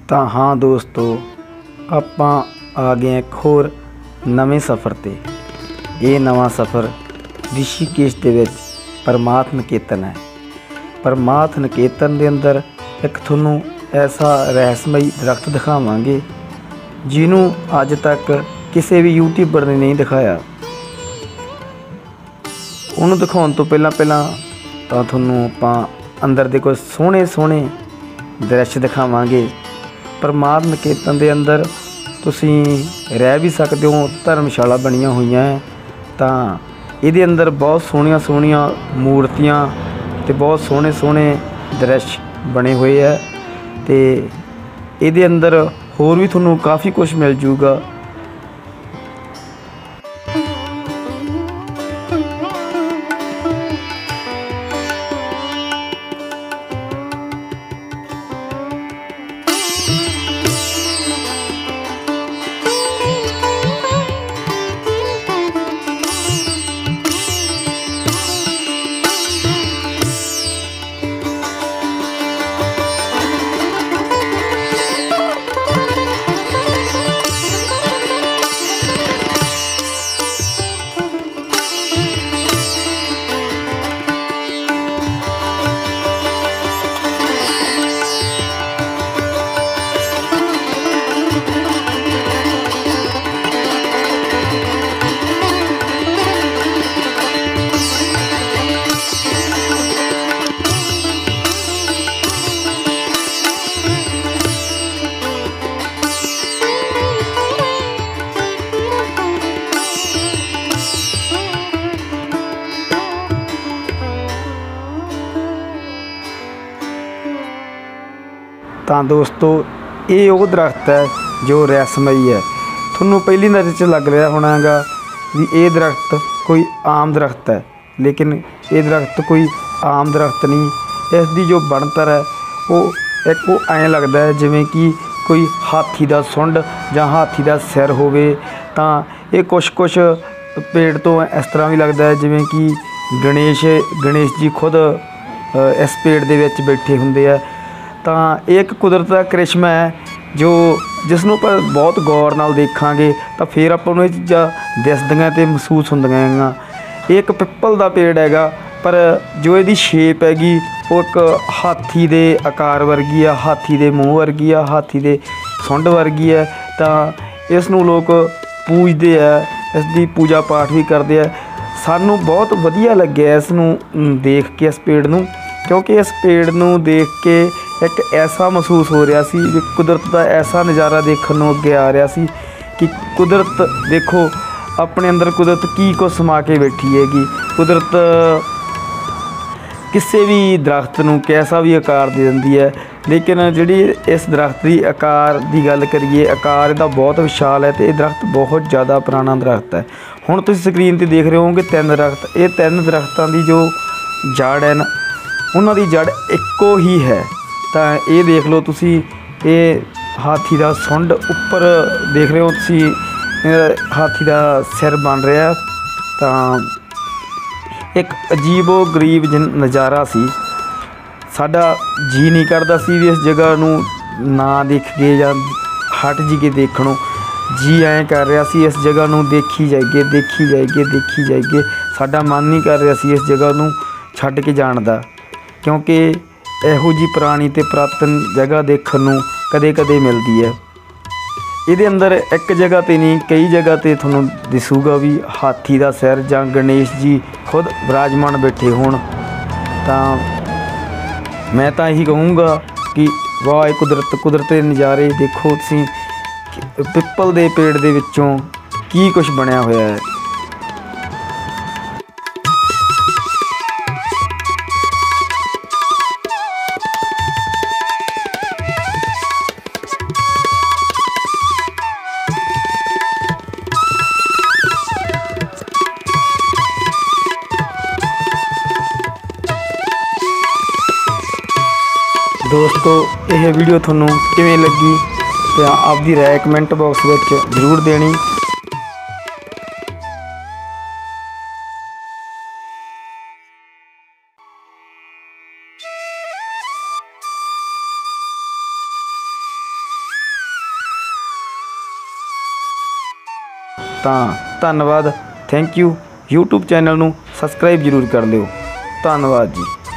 ਤਾਂ ਹਾਂ ਦੋਸਤੋ, ਆਪਾਂ ਆ ਗਏ ਇੱਕ ਹੋਰ ਨਵੇਂ ਸਫ਼ਰ 'ਤੇ। ਇਹ ਨਵਾਂ ਸਫ਼ਰ ਰਿਸ਼ੀਕੇਸ਼ ਦੇ ਵਿੱਚ ਪਰਮਾਰਥ ਨਿਕੇਤਨ ਹੈ। ਪਰਮਾਰਥ ਨਿਕੇਤਨ ਦੇ ਅੰਦਰ ਇੱਕ ਤੁਹਾਨੂੰ ਐਸਾ ਰਹੱਸਮਈ ਦਰਖਤ ਦਿਖਾਵਾਂਗੇ ਜਿਹਨੂੰ ਅੱਜ ਤੱਕ ਕਿਸੇ ਵੀ ਯੂਟਿਊਬਰ ਨੇ ਨਹੀਂ ਦਿਖਾਇਆ। ਉਹਨੂੰ ਦਿਖਾਉਣ ਤੋਂ ਪਹਿਲਾਂ ਤਾਂ ਤੁਹਾਨੂੰ ਆਪਾਂ ਅੰਦਰ ਦੇ ਕੁਝ ਸੋਹਣੇ ਸੋਹਣੇ ਦ੍ਰਿਸ਼ ਦਿਖਾਵਾਂਗੇ। ਪਰਮਾਰਥ ਨਿਕੇਤਨ ਦੇ ਅੰਦਰ ਤੁਸੀਂ ਰਹਿ ਵੀ ਸਕਦੇ ਹੋ, ਧਰਮਸ਼ਾਲਾ ਬਣੀਆਂ ਹੋਈਆਂ ਹੈ। ਤਾਂ ਇਹਦੇ ਅੰਦਰ ਬਹੁਤ ਸੋਹਣੀਆਂ ਸੋਹਣੀਆਂ ਮੂਰਤੀਆਂ ਅਤੇ ਬਹੁਤ ਸੋਹਣੇ ਸੋਹਣੇ ਦ੍ਰਿਸ਼ ਬਣੇ ਹੋਏ ਹੈ। ਅਤੇ ਇਹਦੇ ਅੰਦਰ ਹੋਰ ਵੀ ਤੁਹਾਨੂੰ ਕਾਫੀ ਕੁਛ ਮਿਲ ਜੂਗਾ। ਤਾਂ ਦੋਸਤੋ, ਇਹ ਉਹ ਦਰਖਤ ਹੈ ਜੋ ਰਹੱਸਮਈ ਹੈ। ਤੁਹਾਨੂੰ ਪਹਿਲੀ ਨਜ਼ਰ 'ਚ ਲੱਗ ਰਿਹਾ ਹੋਣਾ ਹੈਗਾ ਵੀ ਇਹ ਦਰਖਤ ਕੋਈ ਆਮ ਦਰਖਤ ਹੈ, ਲੇਕਿਨ ਇਹ ਦਰਖਤ ਕੋਈ ਆਮ ਦਰਖਤ ਨਹੀਂ। ਇਸ ਦੀ ਜੋ ਬਣਤਰ ਹੈ ਉਹ ਐਂ ਲੱਗਦਾ ਹੈ ਜਿਵੇਂ ਕਿ ਕੋਈ ਹਾਥੀ ਦਾ ਸੁੰਡ ਜਾਂ ਹਾਥੀ ਦਾ ਸਿਰ ਹੋਵੇ। ਤਾਂ ਇਹ ਕੁਛ ਪੇੜ ਤੋਂ ਇਸ ਤਰ੍ਹਾਂ ਵੀ ਲੱਗਦਾ ਹੈ ਜਿਵੇਂ ਕਿ ਗਣੇਸ਼ ਜੀ ਖੁਦ ਇਸ ਪੇੜ ਦੇ ਵਿੱਚ ਬੈਠੇ ਹੁੰਦੇ ਆ। ਤਾਂ ਇਹ ਇੱਕ ਕੁਦਰਤ ਦਾ ਕਰਿਸ਼ਮਾ ਹੈ ਜਿਸ ਨੂੰ ਆਪਾਂ ਬਹੁਤ ਗੌਰ ਨਾਲ ਦੇਖਾਂਗੇ ਤਾਂ ਫਿਰ ਆਪਾਂ ਨੂੰ ਇਹ ਚੀਜ਼ਾਂ ਦਿਸਦੀਆਂ ਅਤੇ ਮਹਿਸੂਸ ਹੁੰਦੀਆਂ ਹੈਗੀਆਂ। ਇਹ ਇੱਕ ਪਿੱਪਲ ਦਾ ਪੇੜ ਹੈਗਾ, ਪਰ ਜੋ ਇਹਦੀ ਸ਼ੇਪ ਹੈਗੀ ਉਹ ਇੱਕ ਹਾਥੀ ਦੇ ਆਕਾਰ ਵਰਗੀ ਆ, ਹਾਥੀ ਦੇ ਮੂੰਹ ਵਰਗੀ ਆ, ਹਾਥੀ ਦੇ ਸੁੰਡ ਵਰਗੀ ਹੈ। ਤਾਂ ਇਸ ਨੂੰ ਲੋਕ ਪੂਜਦੇ ਆ, ਇਸ ਦੀ ਪੂਜਾ ਪਾਠ ਵੀ ਕਰਦੇ ਆ। ਸਾਨੂੰ ਬਹੁਤ ਵਧੀਆ ਲੱਗਿਆ ਇਸ ਨੂੰ ਦੇਖ ਕੇ, ਇਸ ਪੇੜ ਨੂੰ, ਕਿਉਂਕਿ ਇਸ ਪੇੜ ਨੂੰ ਦੇਖ ਕੇ ਇੱਕ ਐਸਾ ਮਹਿਸੂਸ ਹੋ ਰਿਹਾ ਸੀ ਵੀ ਕੁਦਰਤ ਦਾ ਐਸਾ ਨਜ਼ਾਰਾ ਦੇਖਣ ਨੂੰ ਅੱਗੇ ਆ ਰਿਹਾ ਸੀ ਕਿ ਕੁਦਰਤ ਦੇਖੋ, ਆਪਣੇ ਅੰਦਰ ਕੁਦਰਤ ਕੀ ਕੁਛ ਸਮਾ ਕੇ ਬੈਠੀ ਹੈਗੀ। ਕੁਦਰਤ ਕਿਸੇ ਵੀ ਦਰਖਤ ਨੂੰ ਕੈਸਾ ਵੀ ਆਕਾਰ ਦੇ ਦਿੰਦੀ ਹੈ, ਲੇਕਿਨ ਜਿਹੜੀ ਇਸ ਦਰਖਤ ਦੀ ਆਕਾਰ ਦੀ ਗੱਲ ਕਰੀਏ, ਆਕਾਰ ਇਹਦਾ ਬਹੁਤ ਵਿਸ਼ਾਲ ਹੈ ਅਤੇ ਇਹ ਦਰਖਤ ਬਹੁਤ ਜ਼ਿਆਦਾ ਪੁਰਾਣਾ ਦਰਖਤ ਹੈ। ਹੁਣ ਤੁਸੀਂ ਸਕਰੀਨ 'ਤੇ ਦੇਖ ਰਹੇ ਹੋਗੇ 3 ਦਰਖਤ। ਇਹ 3 ਦਰਖਤਾਂ ਦੀ ਜੋ ਜੜ੍ਹ ਹੈ ਨਾ, ਉਹਨਾਂ ਦੀ ਜੜ੍ਹ ਇੱਕੋ ਹੀ ਹੈ। ਤਾਂ ਇਹ ਦੇਖ ਲਓ ਤੁਸੀਂ, ਇਹ ਹਾਥੀ ਦਾ ਸੁੰਡ ਉੱਪਰ ਦੇਖ ਰਹੇ ਹੋ ਤੁਸੀਂ, ਹਾਥੀ ਦਾ ਸਿਰ ਬਣ ਰਿਹਾ। ਤਾਂ ਇੱਕ ਅਜੀਬੋ ਗਰੀਬ ਨਜ਼ਾਰਾ ਸੀ। ਸਾਡਾ ਜੀਅ ਨਹੀਂ ਕਰਦਾ ਸੀ ਵੀ ਇਸ ਜਗ੍ਹਾ ਨੂੰ ਨਾ ਦੇਖੀਏ ਜਾਂ ਹਟ ਜਾਈਏ ਦੇਖਣੋਂ। ਜੀ ਐਂ ਕਰ ਰਿਹਾ ਸੀ ਇਸ ਜਗ੍ਹਾ ਨੂੰ ਦੇਖੀ ਜਾਈਏ, ਦੇਖੀ ਜਾਈਏ, ਦੇਖੀ ਜਾਈਏ। ਸਾਡਾ ਮਨ ਨਹੀਂ ਕਰ ਰਿਹਾ ਸੀ ਇਸ ਜਗ੍ਹਾ ਨੂੰ ਛੱਡ ਕੇ ਜਾਣ ਦਾ, ਕਿਉਂਕਿ ਇਹੋ ਜਿਹੀ ਪੁਰਾਣੀ ਅਤੇ ਪੁਰਾਤਨ ਜਗ੍ਹਾ ਦੇਖਣ ਨੂੰ ਕਦੇ ਕਦੇ ਮਿਲਦੀ ਹੈ। ਇਹਦੇ ਅੰਦਰ ਇੱਕ ਜਗ੍ਹਾ 'ਤੇ ਨਹੀਂ, ਕਈ ਜਗ੍ਹਾ 'ਤੇ ਤੁਹਾਨੂੰ ਦਿਸੂਗਾ ਵੀ ਹਾਥੀ ਦਾ ਸਿਰ ਜਾਂ ਗਣੇਸ਼ ਜੀ ਖੁਦ ਵਿਰਾਜਮਾਨ ਬੈਠੇ ਹੋਣ। ਤਾਂ ਮੈਂ ਤਾਂ ਇਹੀ ਕਹੂੰਗਾ ਕਿ ਵਾਹ, ਇਹ ਕੁਦਰਤ ਦੇ ਨਜ਼ਾਰੇ ਦੇਖੋ ਤੁਸੀਂ, ਪਿੱਪਲ ਦੇ ਪੇੜ ਦੇ ਵਿੱਚੋਂ ਕੀ ਕੁਛ ਬਣਿਆ ਹੋਇਆ ਹੈ। ਦੋਸਤੋ, ਇਹ ਵੀਡੀਓ ਤੁਹਾਨੂੰ ਕਿਵੇਂ ਲੱਗੀ ਅਤੇ ਆਪਦੀ ਰਾਏ ਕਮੈਂਟ ਬਾਕਸ ਵਿੱਚ ਜ਼ਰੂਰ ਦੇਣੀ। ਤਾਂ ਧੰਨਵਾਦ। Thank you. YouTube ਚੈਨਲ ਨੂੰ ਸਬਸਕ੍ਰਾਈਬ ਜ਼ਰੂਰ ਕਰ ਲਿਓ। ਧੰਨਵਾਦ ਜੀ।